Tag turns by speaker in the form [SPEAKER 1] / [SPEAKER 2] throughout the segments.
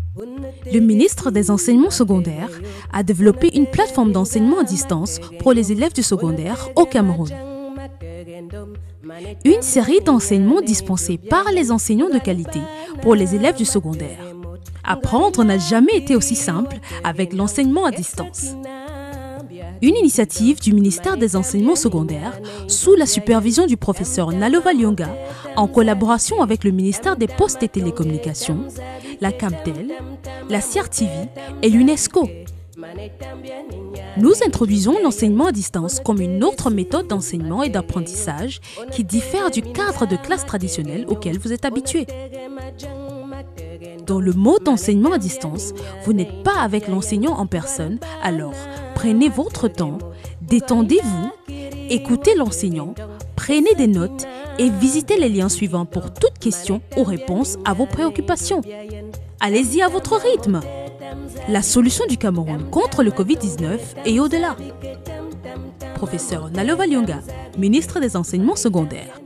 [SPEAKER 1] Le ministre des Enseignements secondaires a développé une plateforme d'enseignement à distance pour les élèves du secondaire au Cameroun. Une série d'enseignements dispensés par les enseignants de qualité pour les élèves du secondaire. Apprendre n'a jamais été aussi simple avec l'enseignement à distance. Une initiative du ministère des Enseignements secondaires sous la supervision du professeur Nalova Lyonga en collaboration avec le ministère des Postes et Télécommunications, la Camtel, la CRTV et l'UNESCO. Nous introduisons l'enseignement à distance comme une autre méthode d'enseignement et d'apprentissage qui diffère du cadre de classe traditionnel auquel vous êtes habitué. Dans le mode d'enseignement à distance, vous n'êtes pas avec l'enseignant en personne, alors prenez votre temps, détendez-vous, écoutez l'enseignant, prenez des notes et visitez les liens suivants pour toute question ou réponse à vos préoccupations. Allez-y à votre rythme. La solution du Cameroun contre le Covid-19 et au-delà. Professeur Nalova Lyonga, ministre des Enseignements secondaires.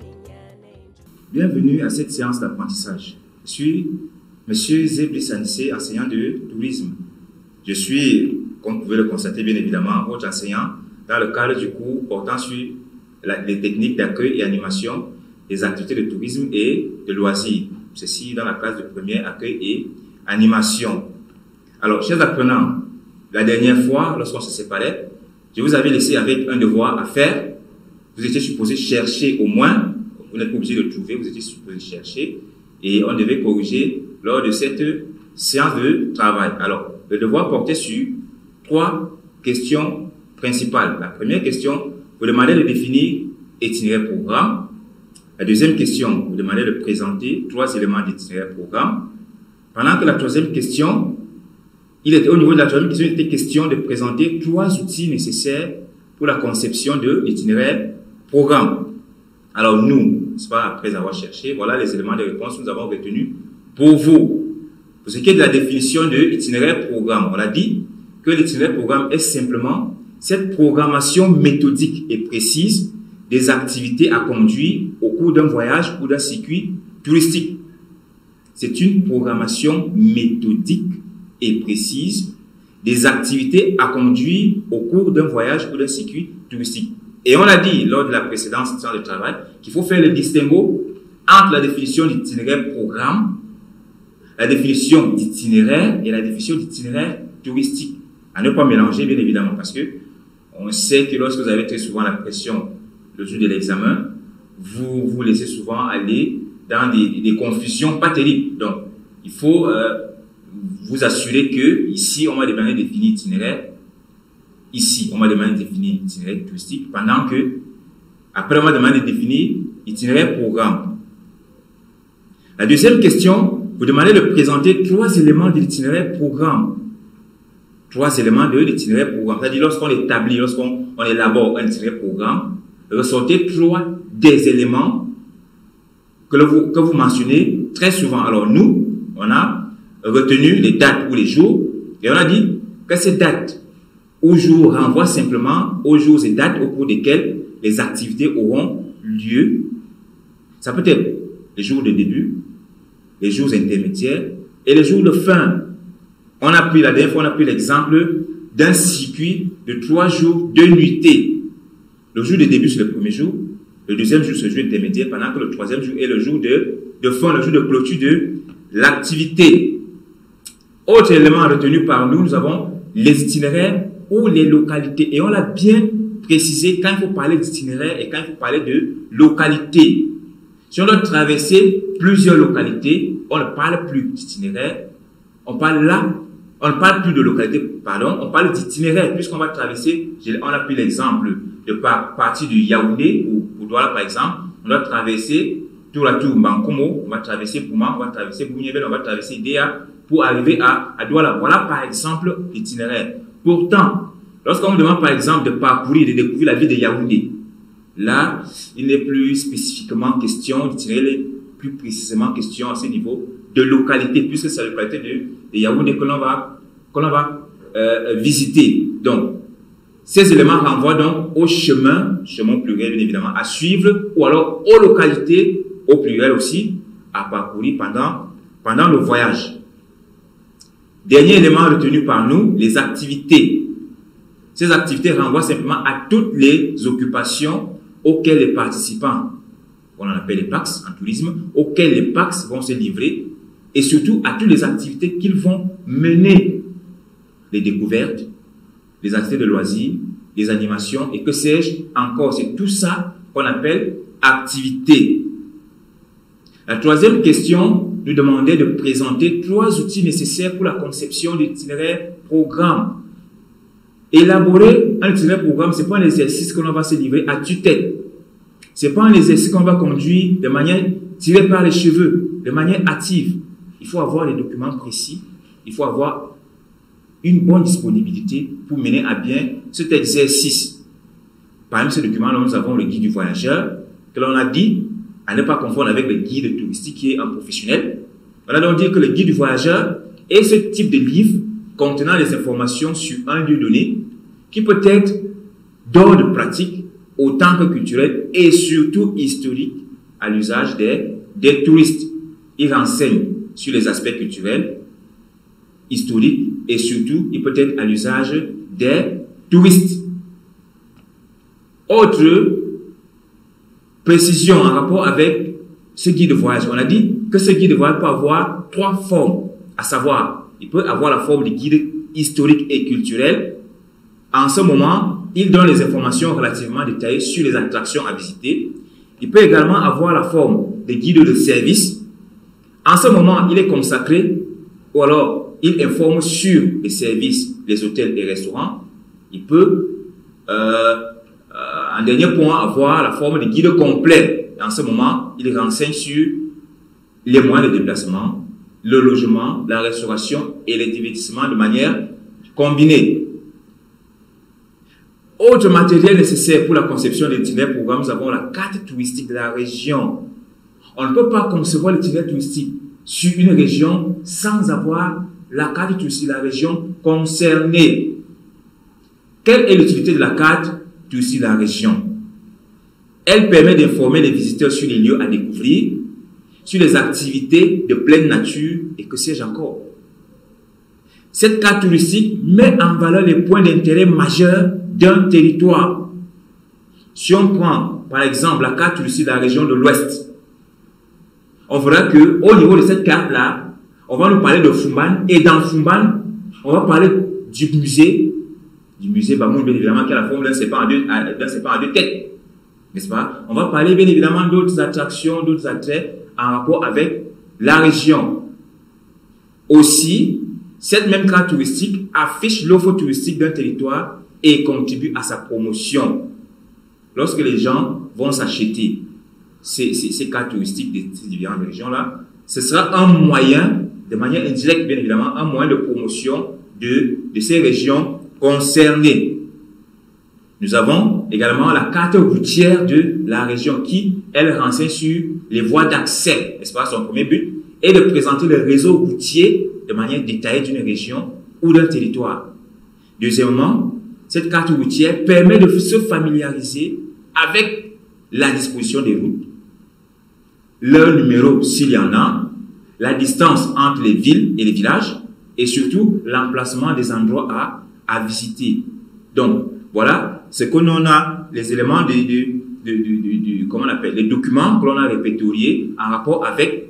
[SPEAKER 2] Bienvenue à cette séance d'apprentissage. Je suis M. Zebli Sanissé, enseignant de tourisme. Je suis, comme vous pouvez le constater bien évidemment, votre enseignant dans le cadre du cours portant sur les techniques d'accueil et animation des activités de tourisme et de loisirs. Ceci dans la classe de première, accueil et animation. Alors, chers apprenants, la dernière fois, lorsqu'on se séparait, je vous avais laissé avec un devoir à faire. Vous étiez supposé chercher au moins, vous n'êtes pas obligé de le trouver, vous étiez supposé chercher, et on devait corriger lors de cette séance de travail. Alors, le devoir portait sur 3 questions principales. La première question, vous demandez de définir itinéraire programme. La deuxième question, vous demandez de présenter 3 éléments d'itinéraire programme. Pendant que la troisième question, au niveau de la troisième question, il était question de présenter 3 outils nécessaires pour la conception de l'itinéraire programme. Alors nous, c'est pas après avoir cherché, voilà les éléments de réponse que nous avons retenus pour vous. Pour ce qui est de la définition de l'itinéraire programme, on a dit que l'itinéraire programme est simplement cette programmation méthodique et précise des activités à conduire au cours d'un voyage ou d'un circuit touristique. C'est une programmation méthodique et précise des activités à conduire au cours d'un voyage ou d'un circuit touristique. Et on a dit lors de la précédente séance de travail qu'il faut faire le distinguo entre la définition d'itinéraire programme, la définition d'itinéraire et la définition d'itinéraire touristique. À ne pas mélanger, bien évidemment, parce que on sait que lorsque vous avez très souvent la pression le jour de l'examen, vous vous laissez souvent aller dans des confusions pas terribles. Donc, il faut vous assurer que ici, on va demander de définir itinéraire. Ici, on va demander de définir itinéraire touristique, pendant que, après, on va demander de définir itinéraire programme. La deuxième question, vous demandez de présenter 3 éléments de l'itinéraire programme. 3 éléments de l'itinéraire programme. C'est-à-dire, lorsqu'on établit, lorsqu'on élabore un itinéraire programme, ressortez 3 des éléments que vous mentionnez très souvent. Alors, nous, on a retenu les dates ou les jours, et on a dit que ces dates ou jours renvoient simplement aux jours et dates au cours desquels les activités auront lieu. Ça peut être les jours de début, les jours intermédiaires et les jours de fin. La dernière fois, on a pris l'exemple d'un circuit de 3 jours, 2 nuitées. Le jour de début, c'est le premier jour. Le deuxième jour, c'est le jour intermédiaire, pendant que le troisième jour est le jour de fin, le jour de clôture de l'activité. Autre élément retenu par nous, nous avons les itinéraires ou les localités. Et on l'a bien précisé quand il faut parler d'itinéraire et quand il faut parler de localité. Si on doit traverser plusieurs localités, on ne parle plus d'itinéraire. On ne parle plus de localité, pardon, on parle d'itinéraire, puisqu'on va traverser, on a pris l'exemple de partir du Yaoundé, ou Douala par exemple, on doit traverser tour à tour Bankomo, on va traverser Pouma, on va traverser Bouniébel, on va traverser Idéa, pour arriver à Douala. Voilà par exemple l'itinéraire. Pourtant, lorsqu'on vous demande par exemple de parcourir, de découvrir la ville de Yaoundé, là, il n'est plus spécifiquement question d'itinéraire, il est plus précisément question à ce niveau de localité, puisque c'est la localité de Yaoundé que l'on va visiter. Donc, ces éléments renvoient donc au chemin pluriel bien évidemment, à suivre, ou alors aux localités, au pluriel aussi, à parcourir pendant le voyage. Dernier élément retenu par nous, les activités. Ces activités renvoient simplement à toutes les occupations auxquelles les participants, on en appelle les PAX en tourisme, auxquels les PAX vont se livrer et surtout à toutes les activités qu'ils vont mener. Les découvertes, les activités de loisirs, les animations et que sais-je encore. C'est tout ça qu'on appelle activité. La troisième question nous demandait de présenter 3 outils nécessaires pour la conception d'itinéraire programme. Élaborer un itinéraire programme, ce n'est pas un exercice que l'on va se livrer à tue-tête. Ce n'est pas un exercice qu'on va conduire de manière tirée par les cheveux, de manière active. Il faut avoir les documents précis, il faut avoir une bonne disponibilité pour mener à bien cet exercice. Parmi ces documents, nous avons le guide du voyageur, que l'on a dit à ne pas confondre avec le guide touristique qui est un professionnel. On a donc dit que le guide du voyageur est ce type de livre contenant des informations sur un lieu donné qui peut être d'ordre pratique autant que culturel et surtout historique à l'usage des touristes. Il renseigne sur les aspects culturels, historiques et surtout il peut être à l'usage des touristes. Autre précision en rapport avec ce guide de voyage. On a dit que ce guide de voyage peut avoir 3 formes, à savoir, il peut avoir la forme de guide historique et culturel. En ce moment, il donne les informations relativement détaillées sur les attractions à visiter. Il peut également avoir la forme de guide de service. En ce moment, il est consacré, ou alors il informe sur les services, les hôtels et restaurants. Il peut, en dernier point, avoir la forme de guide complet. En ce moment, il renseigne sur les moyens de déplacement, le logement, la restauration et les divertissements de manière combinée. Autre matériel nécessaire pour la conception de l'itinéraire programme, nous avons la carte touristique de la région. On ne peut pas concevoir l'itinéraire touristique sur une région sans avoir la carte touristique de la région concernée. Quelle est l'utilité de la carte touristique de la région? Elle permet d'informer les visiteurs sur les lieux à découvrir, sur les activités de pleine nature et que sais-je encore. Cette carte touristique met en valeur les points d'intérêt majeurs d'un territoire. Si on prend, par exemple, la carte touristique de la région de l'Ouest, on verra que au niveau de cette carte-là, on va nous parler de Foumban et dans Foumban, on va parler du musée Bamoun, bien évidemment, qui a la forme d'un serpent à deux têtes, n'est-ce pas? On va parler bien évidemment d'autres attractions, d'autres attraits en rapport avec la région. Aussi, cette même carte touristique affiche l'offre touristique d'un territoire et contribue à sa promotion. Lorsque les gens vont s'acheter ces cartes touristiques de ces différentes régions-là, ce sera un moyen, de manière indirecte bien évidemment, un moyen de promotion de ces régions concernées. Nous avons également la carte routière de la région qui, elle, renseigne sur les voies d'accès, n'est-ce pas? Son premier but est de présenter le réseau routier de manière détaillée d'une région ou d'un territoire. Deuxièmement, cette carte routière permet de se familiariser avec la disposition des routes, leur numéro s'il y en a, la distance entre les villes et les villages et surtout l'emplacement des endroits à visiter. Donc, voilà ce que l'on a, les éléments comment on appelle, les documents que l'on a répertoriés en rapport avec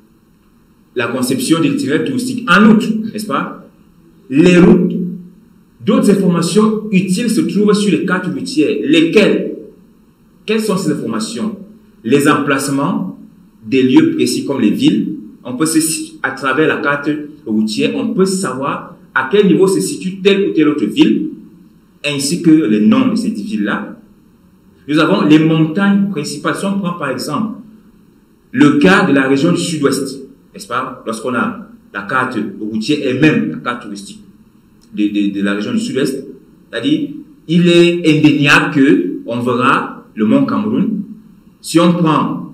[SPEAKER 2] la conception de l'itinéraire touristique. En outre, n'est-ce pas, les routes, d'autres informations utiles se trouvent sur les cartes routières. Lesquelles? Quelles sont ces informations? Les emplacements des lieux précis comme les villes. On peut à travers la carte routière, on peut savoir à quel niveau se situe telle ou telle autre ville, ainsi que les noms de cette ville-là. Nous avons les montagnes principales. Si on prend par exemple le cas de la région du sud-ouest, n'est-ce pas? Lorsqu'on a la carte routière et même la carte touristique de la région du sud-ouest, c'est-à-dire, il est indéniable que on verra le mont Cameroun. Si on prend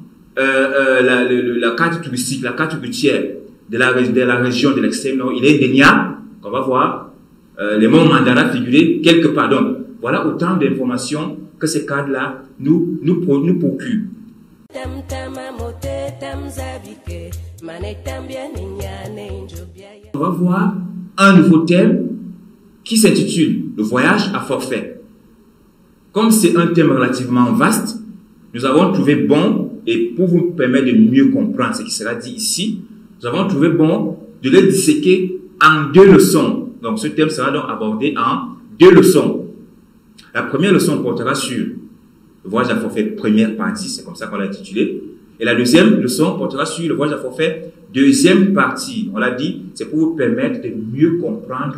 [SPEAKER 2] la carte touristique, la carte routière de la région de l'extrême nord, il est indéniable qu'on va voir les monts Mandara figurer quelque part. Donc, voilà autant d'informations que ces cartes-là nous procurent. On va voir un nouveau thème qui s'intitule « Le voyage à forfait ». Comme c'est un thème relativement vaste, nous avons trouvé bon, et pour vous permettre de mieux comprendre ce qui sera dit ici, nous avons trouvé bon de le disséquer en 2 leçons. Donc, ce thème sera donc abordé en 2 leçons. La première leçon portera sur le voyage à forfait première partie, c'est comme ça qu'on l'a intitulé. Et la deuxième leçon portera sur le voyage à forfait deuxième partie. On l'a dit, c'est pour vous permettre de mieux comprendre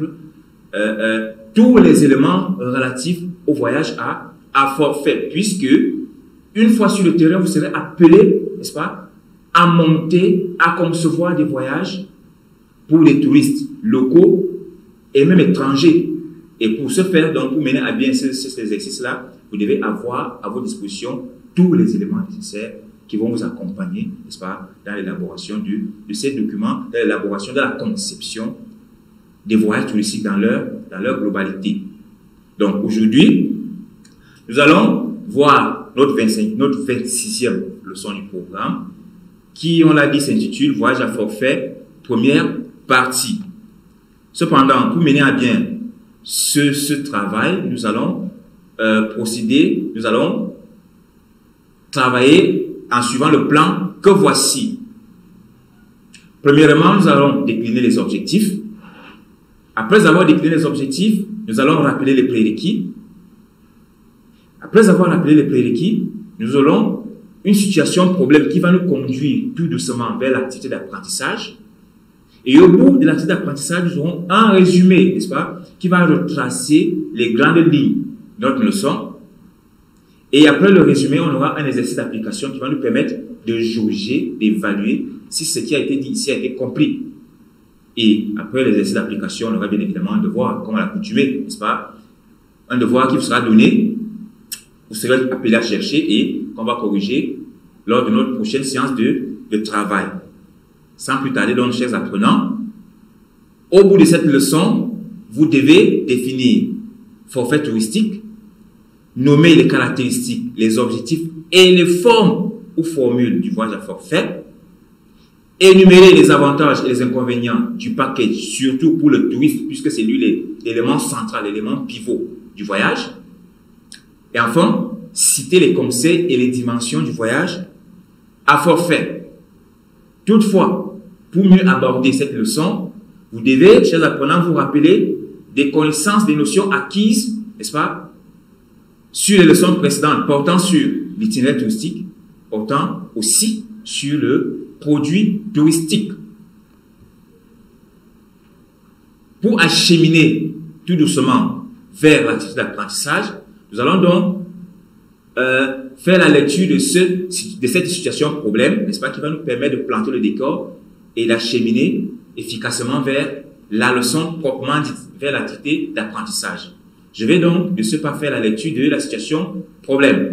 [SPEAKER 2] tous les éléments relatifs au voyage à forfait, puisque une fois sur le terrain, vous serez appelé, n'est-ce pas, à monter, à concevoir des voyages pour les touristes locaux et même étrangers. Et pour ce faire, donc, pour mener à bien ces exercices-là, vous devez avoir à votre disposition tous les éléments nécessaires qui vont vous accompagner, n'est-ce pas, dans l'élaboration de ces documents, dans l'élaboration de la conception des voyages touristiques dans leur globalité. Donc, aujourd'hui, nous allons voir notre 26e leçon du programme qui, on l'a dit, s'intitule « Voyage à forfait, première partie ». Cependant, pour mener à bien ce travail, nous allons procéder, nous allons travailler en suivant le plan que voici. Premièrement, nous allons décliner les objectifs. Après avoir décliné les objectifs, nous allons rappeler les prérequis. Après avoir rappelé les prérequis, nous aurons une situation problème qui va nous conduire tout doucement vers l'activité d'apprentissage. Et au bout de l'activité d'apprentissage, nous aurons un résumé, n'est-ce pas, qui va retracer les grandes lignes de notre leçon. Et après le résumé, on aura un exercice d'application qui va nous permettre de jauger, d'évaluer si ce qui a été dit ici a été compris. Et après l'exercice d'application, on aura bien évidemment un devoir, comme à l'accoutumée, n'est-ce pas? Un devoir qui vous sera donné, vous serez appelé à chercher et qu'on va corriger lors de notre prochaine séance de travail. Sans plus tarder, donc, chers apprenants, au bout de cette leçon, vous devez définir forfait touristique, nommer les caractéristiques, les objectifs et les formes ou formules du voyage à forfait, énumérer les avantages et les inconvénients du package, surtout pour le touriste, puisque c'est lui l'élément central, l'élément pivot du voyage. Et enfin, citer les conseils et les dimensions du voyage à forfait. Toutefois, pour mieux aborder cette leçon, vous devez, chers apprenants, vous rappeler des connaissances, des notions acquises, n'est-ce pas, sur les leçons précédentes, portant sur l'itinéraire touristique, portant aussi sur le produit touristique. Pour acheminer tout doucement vers l'activité d'apprentissage, nous allons donc faire la lecture de cette situation problème, n'est-ce pas, qui va nous permettre de planter le décor et d'acheminer efficacement vers la leçon proprement dite, vers l'activité d'apprentissage. Je vais donc de ce pas faire la lecture de la situation problème.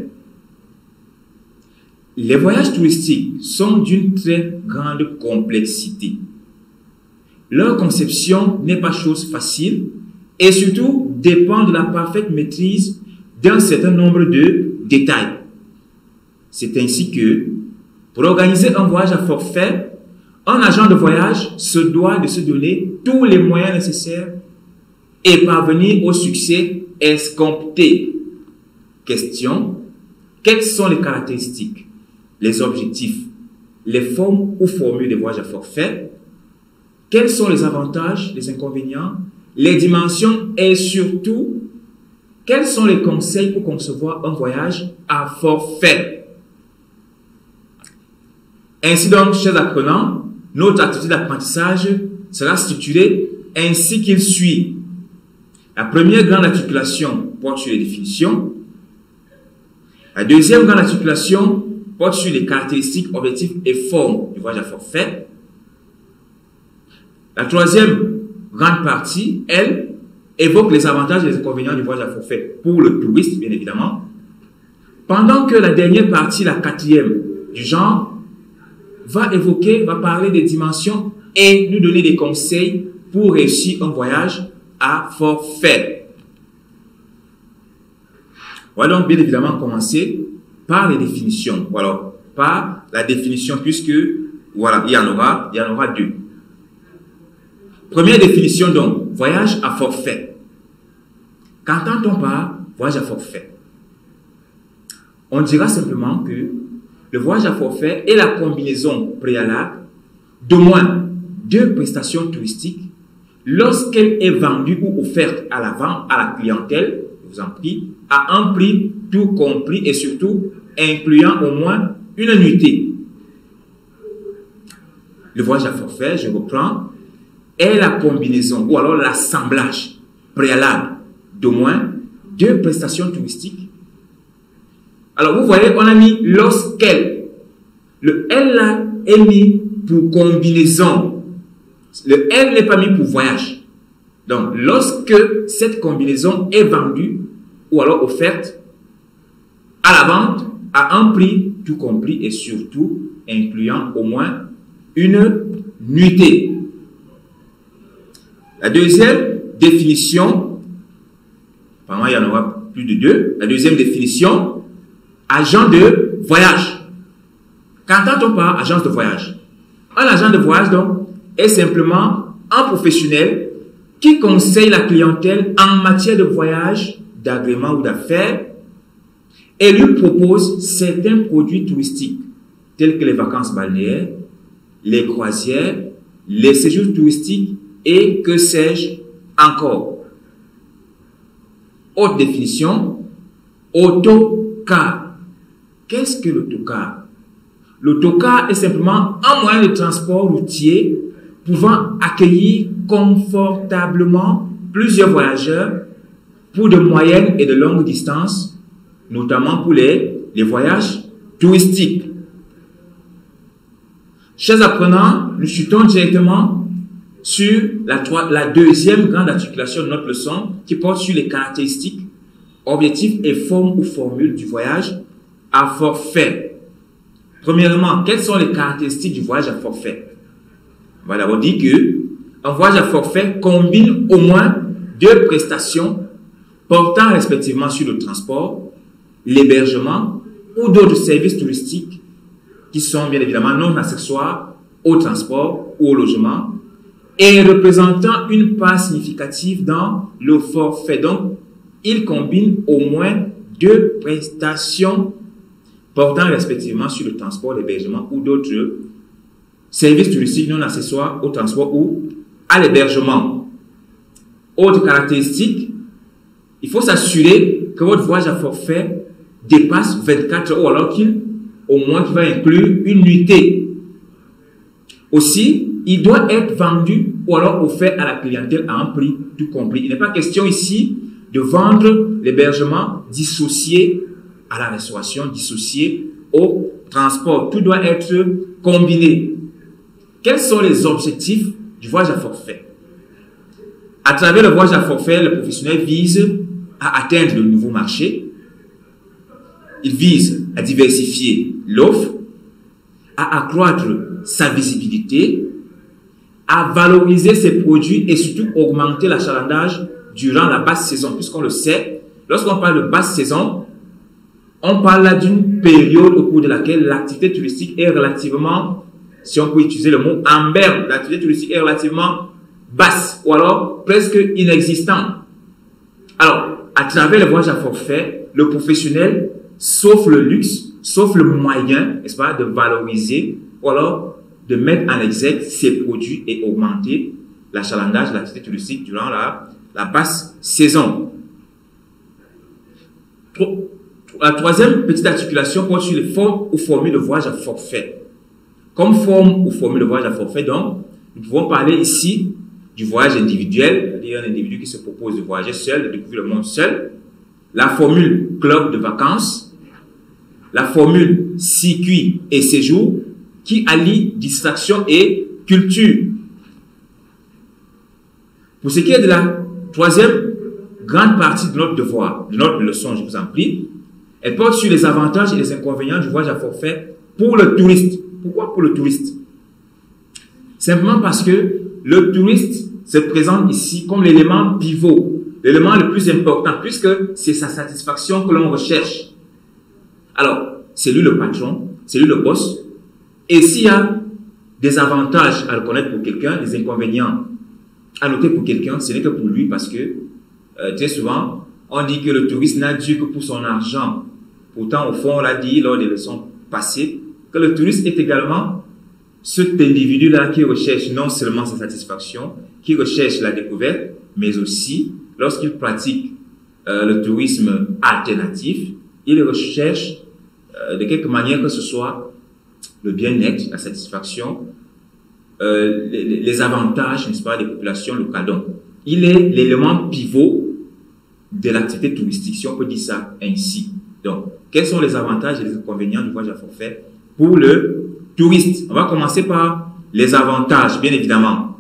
[SPEAKER 2] Les voyages touristiques sont d'une très grande complexité. Leur conception n'est pas chose facile et surtout dépend de la parfaite maîtrise d'un certain nombre de détails. C'est ainsi que, pour organiser un voyage à forfait, un agent de voyage se doit de se donner tous les moyens nécessaires et parvenir au succès escompté. Question: quelles sont les caractéristiques, les objectifs, les formes ou formules des voyages à forfait? Quels sont les avantages, les inconvénients, les dimensions et surtout, quels sont les conseils pour concevoir un voyage à forfait? Ainsi donc, chers apprenants, notre activité d'apprentissage sera structurée ainsi qu'il suit. La première grande articulation porte sur les définitions. La deuxième grande articulation porte sur les caractéristiques, objectifs et formes du voyage à forfait. La troisième grande partie, elle, évoque les avantages et les inconvénients du voyage à forfait pour le touriste, bien évidemment. Pendant que la dernière partie, la quatrième du genre, va parler des dimensions et nous donner des conseils pour réussir un voyage à forfait. On va donc bien évidemment commencer par les définitions. Alors, par la définition, puisque, voilà, il y en aura deux. Première définition donc, voyage à forfait. Qu'entend-on par voyage à forfait? On dira simplement que le voyage à forfait est la combinaison préalable d'au moins 2 prestations touristiques lorsqu'elle est vendue ou offerte à la clientèle, je vous en prie, à un prix tout compris et surtout incluant au moins une nuitée. Le voyage à forfait, je reprends, est la combinaison ou alors l'assemblage préalable d'au moins 2 prestations touristiques. Alors vous voyez, on a mis lorsqu'elle. Le L là est mis pour combinaison. Le L n'est pas mis pour voyage. Donc lorsque cette combinaison est vendue ou alors offerte à la vente à un prix tout compris et surtout incluant au moins une nuitée. La deuxième définition, apparemment il y en aura plus de 2, la deuxième définition, agent de voyage. Qu'entend-on par agence de voyage? Un agent de voyage donc est simplement un professionnel qui conseille la clientèle en matière de voyage, d'agrément ou d'affaires et lui propose certains produits touristiques tels que les vacances balnéaires, les croisières, les séjours touristiques et que sais-je encore. Autre définition, autocar. Qu'est-ce que l'autocar? L'autocar est simplement un moyen de transport routier pouvant accueillir confortablement plusieurs voyageurs pour de moyennes et de longues distances, notamment pour les voyages touristiques. Chers apprenants, nous chutons directement sur la deuxième grande articulation de notre leçon qui porte sur les caractéristiques, objectifs et formes ou formules du voyage à forfait. Premièrement, quelles sont les caractéristiques du voyage à forfait? On va d'abord dire qu'un voyage à forfait combine au moins 2 prestations portant respectivement sur le transport, l'hébergement ou d'autres services touristiques qui sont bien évidemment non accessoires au transport ou au logement et représentant une part significative dans le forfait. Donc, il combine au moins 2 prestations portant respectivement sur le transport, l'hébergement ou d'autres services touristiques non accessoires au transport ou à l'hébergement. Autre caractéristique, il faut s'assurer que votre voyage à forfait dépasse 24 heures ou alors au moins qu'il va inclure une nuitée. Aussi, il doit être vendu ou alors offert à la clientèle à un prix tout compris. Il n'est pas question ici de vendre l'hébergement dissocié à la restauration, dissocié au transport. Tout doit être combiné. Quels sont les objectifs du voyage à forfait? À travers le voyage à forfait, le professionnel vise à atteindre de nouveaux marchés. Il vise à diversifier l'offre, à accroître sa visibilité, à valoriser ses produits et surtout augmenter l'achalandage durant la basse saison. Puisqu'on le sait, lorsqu'on parle de basse saison, on parle là d'une période au cours de laquelle l'activité touristique est relativement, si on peut utiliser le mot en berne, l'activité touristique est relativement basse ou alors presque inexistante. Alors, à travers le voyage à forfait, le professionnel s'offre le luxe, s'offre le moyen, n'est-ce pas, de valoriser ou alors de mettre en exergue ses produits et augmenter l'achalandage de l'activité touristique durant la basse saison. La troisième petite articulation porte sur les formes ou formules de voyage à forfait. Comme forme ou formule de voyage à forfait, donc, nous pouvons parler ici du voyage individuel, c'est-à-dire un individu qui se propose de voyager seul, de découvrir le monde seul. La formule club de vacances, la formule circuit et séjour, qui allie distraction et culture. Pour ce qui est de la troisième grande partie de notre devoir, de notre leçon, je vous en prie, elle porte sur les avantages et les inconvénients du voyage à forfait pour le touriste. Pourquoi pour le touriste? Simplement parce que le touriste se présente ici comme l'élément pivot, l'élément le plus important, puisque c'est sa satisfaction que l'on recherche. Alors, c'est lui le patron, c'est lui le boss. Et s'il y a des avantages à reconnaître pour quelqu'un, des inconvénients à noter pour quelqu'un, ce n'est que pour lui parce que très souvent, on dit que le touriste n'a Dieu que pour son argent. Pourtant, au fond, on l'a dit lors des leçons passées, que le touriste est également cet individu-là qui recherche non seulement sa satisfaction, qui recherche la découverte, mais aussi, lorsqu'il pratique le tourisme alternatif, il recherche de quelque manière que ce soit le bien-être, la satisfaction, les avantages, n'est-ce pas, des populations locales. Donc, il est l'élément pivot de l'activité touristique, si on peut dire ça ainsi. Donc, quels sont les avantages et les inconvénients du voyage à forfait pour le touriste? On va commencer par les avantages, bien évidemment.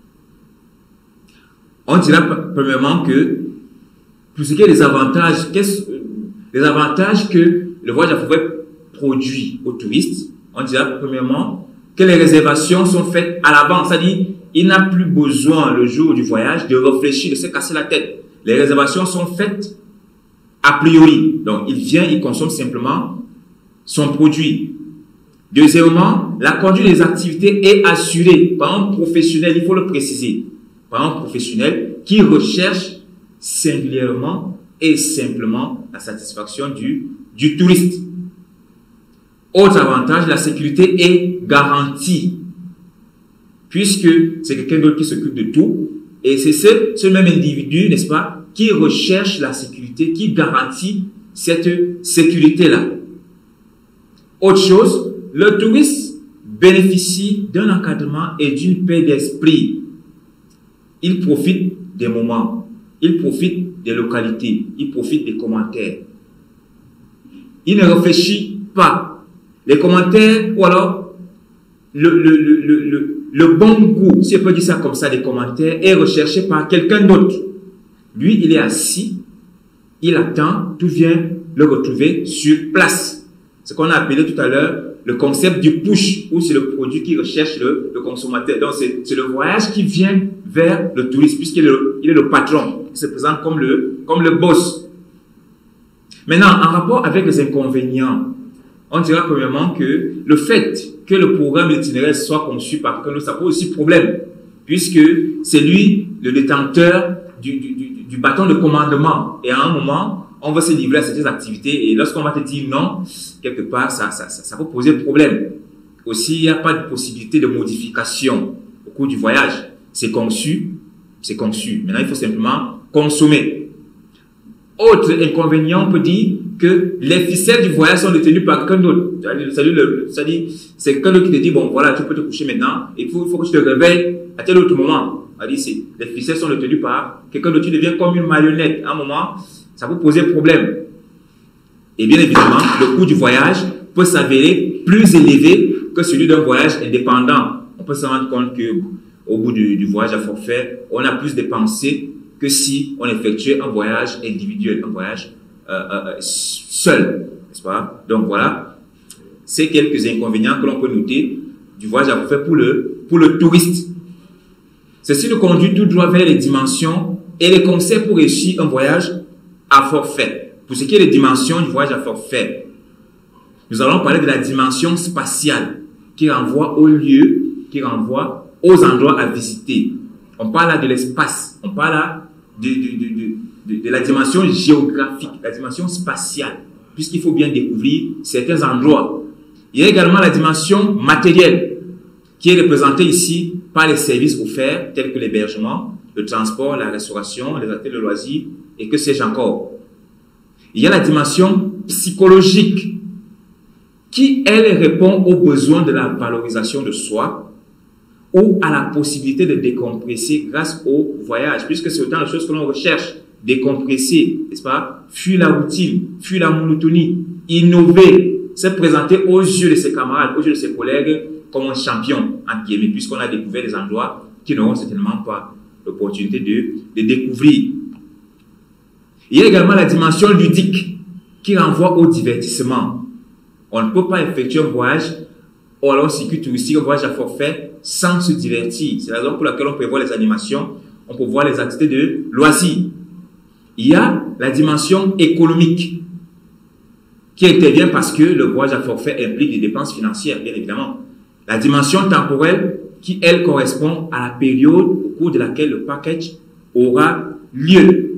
[SPEAKER 2] On dira premièrement que, pour ce qui est des avantages, les avantages que le voyage à forfait produit aux touristes, on dira premièrement que les réservations sont faites à l'avance. C'est-à-dire, il n'a plus besoin le jour du voyage de réfléchir, de se casser la tête. Les réservations sont faites a priori. Donc, il vient, il consomme simplement son produit. Deuxièmement, la conduite des activités est assurée par un professionnel, il faut le préciser, par un professionnel qui recherche singulièrement et simplement la satisfaction du touriste. Autre avantage, la sécurité est garantie, puisque c'est quelqu'un d'autre qui s'occupe de tout, et c'est ce même individu, n'est-ce pas, qui recherche la sécurité, qui garantit cette sécurité-là. Autre chose, le touriste bénéficie d'un encadrement et d'une paix d'esprit. Il profite des moments, il profite des localités, il profite des commentaires. Il ne réfléchit pas. Les commentaires, ou alors le bon goût, si on peut dire ça comme ça, des commentaires, est recherché par quelqu'un d'autre. Lui, il est assis, il attend, tout vient le retrouver sur place. Ce qu'on a appelé tout à l'heure le concept du push, où c'est le produit qui recherche le consommateur. Donc, c'est le voyage qui vient vers le touriste, puisqu'il est le patron. Il se présente comme le boss. Maintenant, en rapport avec les inconvénients, on dira premièrement que le fait que le programme itinéraire soit conçu par quelqu'un d'autre, ça pose aussi problème, puisque c'est lui le détenteur du bâton de commandement. Et à un moment, on va se livrer à certaines activités et lorsqu'on va te dire non, quelque part, ça peut poser problème. Aussi, il n'y a pas de possibilité de modification au cours du voyage. C'est conçu, c'est conçu. Maintenant, il faut simplement consommer. Autre inconvénient, on peut dire que les ficelles du voyage sont détenues par quelqu'un d'autre. C'est-à-dire, c'est quelqu'un d'autre qui te dit, bon, voilà, tu peux te coucher maintenant, et il faut que tu te réveilles à tel autre moment. C'est-à-dire, les ficelles sont détenues par quelqu'un d'autre. Tu deviens comme une marionnette. À un moment, ça peut poser problème. Et bien évidemment, le coût du voyage peut s'avérer plus élevé que celui d'un voyage indépendant. On peut se rendre compte que au bout du voyage à forfait, on a plus dépensé que si on effectuait un voyage individuel, un voyage seul, n'est-ce pas? Donc voilà, c'est quelques inconvénients que l'on peut noter du voyage à forfait pour le touriste. Ceci nous conduit tout droit vers les dimensions et les conseils pour réussir un voyage à forfait. Pour ce qui est des dimensions du voyage à forfait, nous allons parler de la dimension spatiale qui renvoie aux lieux, qui renvoie aux endroits à visiter. On parle là de l'espace, on parle là de la dimension géographique, la dimension spatiale, puisqu'il faut bien découvrir certains endroits. Il y a également la dimension matérielle qui est représentée ici par les services offerts tels que l'hébergement, le transport, la restauration, les activités de loisirs et que sais-je encore. Il y a la dimension psychologique qui, elle, répond aux besoins de la valorisation de soi ou à la possibilité de décompresser grâce au voyage, puisque c'est autant de choses que l'on recherche. Décompresser, n'est-ce pas? Fuir la routine, fuir la monotonie, innover, se présenter aux yeux de ses camarades, aux yeux de ses collègues comme un champion, entre guillemets, puisqu'on a découvert des endroits qui n'auront certainement pas l'opportunité de découvrir. Il y a également la dimension ludique qui renvoie au divertissement. On ne peut pas effectuer un voyage ou alors un circuit touristique, un voyage à forfait sans se divertir. C'est la raison pour laquelle on peut voir les animations, on peut voir les activités de loisirs. Il y a la dimension économique qui intervient parce que le voyage à forfait implique des dépenses financières, bien évidemment. La dimension temporelle qui, elle, correspond à la période au cours de laquelle le package aura lieu.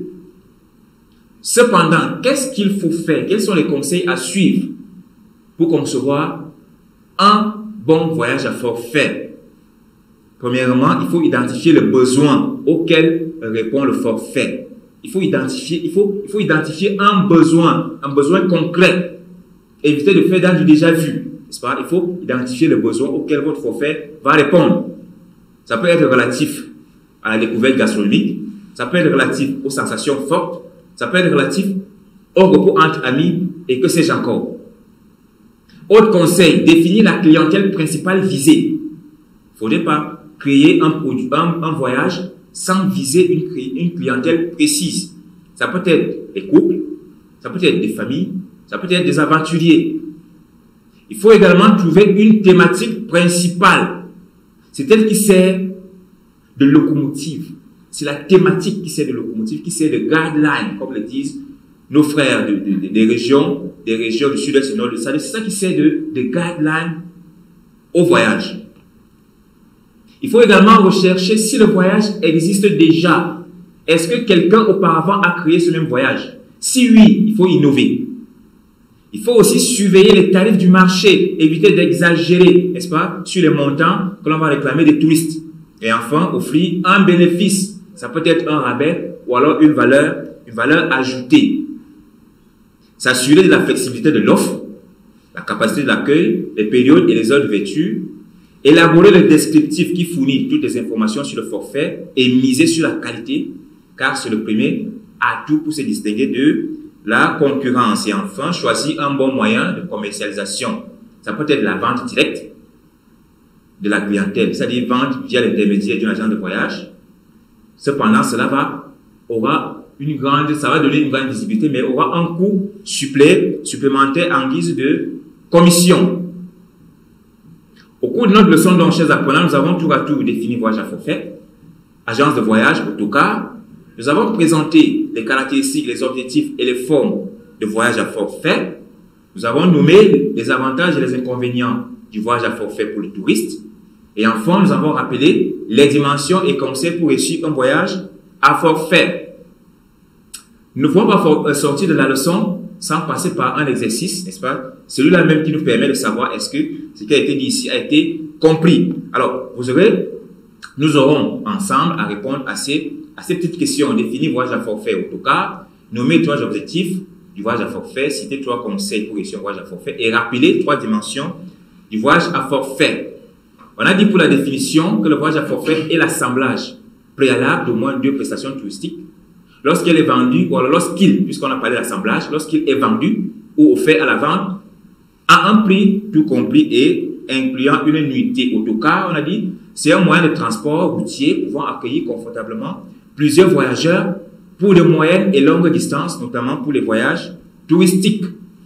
[SPEAKER 2] Cependant, qu'est-ce qu'il faut faire? Quels sont les conseils à suivre pour concevoir un bon voyage à forfait? Premièrement, il faut identifier le besoin auquel répond le forfait. Il faut identifier un besoin concret. Éviter de faire dans du déjà vu. N'est-ce pas? Il faut identifier le besoin auquel votre forfait va répondre. Ça peut être relatif à la découverte gastronomique. Ça peut être relatif aux sensations fortes. Ça peut être relatif au repos entre amis et que sais-je encore. Autre conseil, définir la clientèle principale visée. Il ne faudrait pas créer un voyage sans viser une clientèle précise. Ça peut être des couples, ça peut être des familles, ça peut être des aventuriers. Il faut également trouver une thématique principale. C'est elle qui sert de locomotive. C'est la thématique qui sert de locomotive, qui sert de guideline, comme le disent nos frères des régions du sud-est et du nord. C'est ça qui sert de guideline au voyage. Il faut également rechercher si le voyage existe déjà. Est-ce que quelqu'un auparavant a créé ce même voyage? Si oui, il faut innover. Il faut aussi surveiller les tarifs du marché, éviter d'exagérer, n'est-ce pas, sur les montants que l'on va réclamer des touristes. Et enfin, offrir un bénéfice. Ça peut être un rabais ou alors une valeur ajoutée. S'assurer de la flexibilité de l'offre, la capacité d'accueil, les périodes et les heures de d'ouverture. Élaborer le descriptif qui fournit toutes les informations sur le forfait et miser sur la qualité, car c'est le premier atout pour se distinguer de la concurrence. Et enfin, choisir un bon moyen de commercialisation. Ça peut être la vente directe de la clientèle, c'est-à-dire vente via l'intermédiaire d'un agent de voyage. Cependant, ça va donner une grande visibilité, mais aura un coût supplémentaire en guise de commission. Au cours de notre leçon, donc, chers apprenants, nous avons tour à tour défini voyage à forfait, agence de voyage, autocar. Nous avons présenté les caractéristiques, les objectifs et les formes de voyage à forfait. Nous avons nommé les avantages et les inconvénients du voyage à forfait pour le touriste. Et enfin, nous avons rappelé les dimensions et conseils pour réussir un voyage à forfait. Nous ne pouvons pas sortir de la leçon sans passer par un exercice, n'est-ce pas? Celui-là même qui nous permet de savoir est-ce que ce qui a été dit ici a été compris. Alors, nous aurons ensemble à répondre à ces petites questions. Définir voyage à forfait autocar, nommer 3 objectifs du voyage à forfait, citer 3 conseils pour réussir un voyage à forfait et rappeler 3 dimensions du voyage à forfait. On a dit pour la définition que le voyage à forfait est l'assemblage préalable d'au moins 2 prestations touristiques. Lorsqu'elle est vendue, ou alors puisqu'on a parlé d'assemblage, lorsqu'il est vendu ou offert à la vente à un prix tout compris et incluant une nuitée autocar, on a dit, c'est un moyen de transport routier pouvant accueillir confortablement plusieurs voyageurs pour de moyennes et longues distances, notamment pour les voyages touristiques.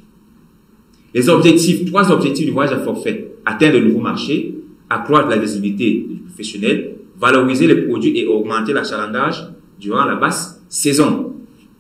[SPEAKER 2] Les objectifs, 3 objectifs du voyage à forfait: atteindre de nouveaux marchés, accroître la visibilité du professionnel, valoriser les produits et augmenter l'achalandage durant la basse saison.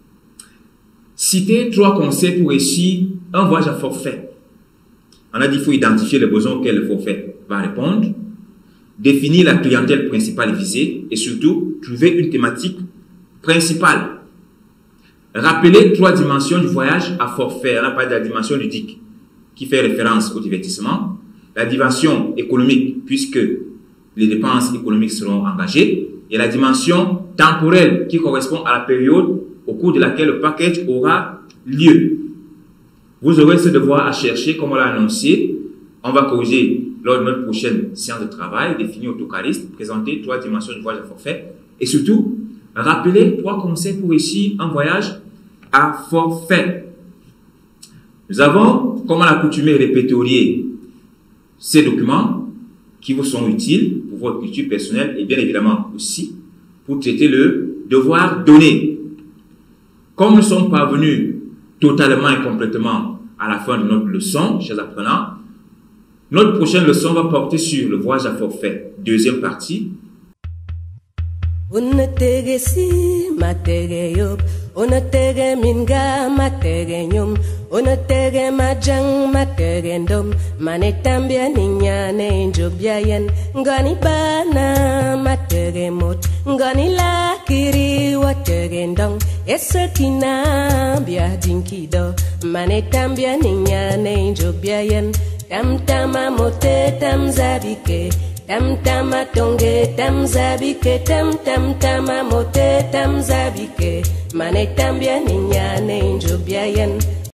[SPEAKER 2] Citer 3 conseils pour réussir un voyage à forfait. On a dit qu'il faut identifier les besoins auxquels le forfait va répondre, définir la clientèle principale visée et surtout trouver une thématique principale. Rappeler 3 dimensions du voyage à forfait. On a parlé de la dimension ludique qui fait référence au divertissement, la dimension économique puisque les dépenses économiques seront engagées et la dimension temporelle qui correspond à la période au cours de laquelle le package aura lieu. Vous aurez ce devoir à chercher, comme on l'a annoncé. On va corriger lors de notre prochaine séance de travail, définir autocariste, présenter 3 dimensions du voyage à forfait et surtout, rappeler 3 conseils pour réussir un voyage à forfait. Nous avons, comme à l'accoutumée, répertorié ces documents qui vous sont utiles pour votre culture personnelle et bien évidemment aussi pour traiter le devoir donné. Comme nous sommes parvenus totalement et complètement à la fin de notre leçon, chers apprenants, notre prochaine leçon va porter sur le voyage à forfait, deuxième partie.
[SPEAKER 3] Onotege minga matege nyum, onotege majang matege ndom, manetambia ninyane njobyayen, ngani bana matege mot, ngani lakiri watege ndong, esekina bia dinkido, manetambia ninyane njobyayen, tam tama mote tam zabike, tam tama tonge tam zabike, tam tama mote tam zabike, manetambia ninyane njobyayen.